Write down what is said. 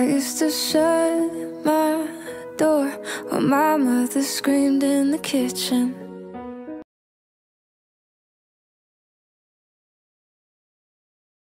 I used to shut my door while my mother screamed in the kitchen.